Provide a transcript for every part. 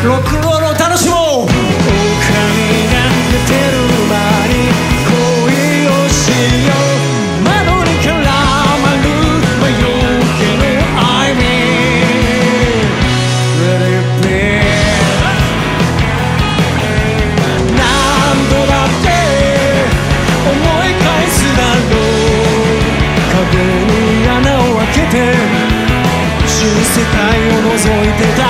ロックンロールを楽しもう。狼が寝てる間に恋をしよう。窓に絡まる魔除けの愛に Let it be。 何度だって思い返すだろう。壁に穴を開けて新世界を覗いて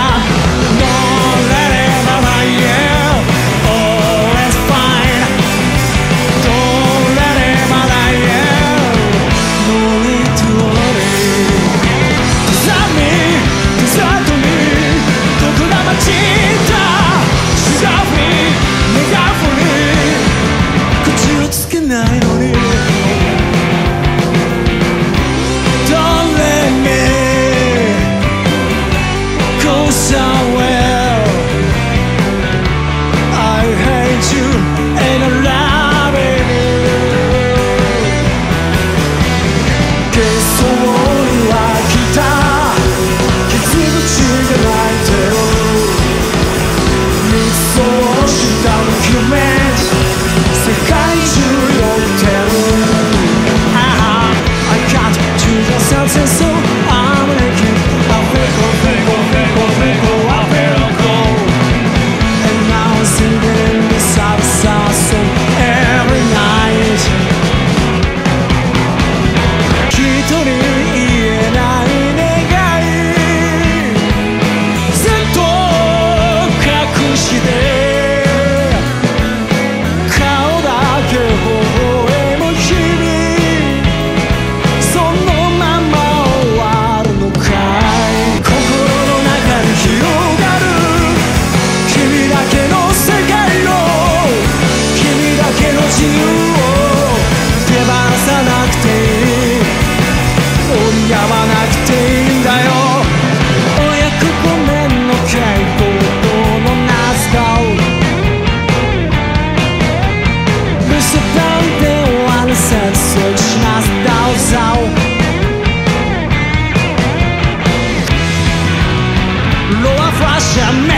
た。Loa faixa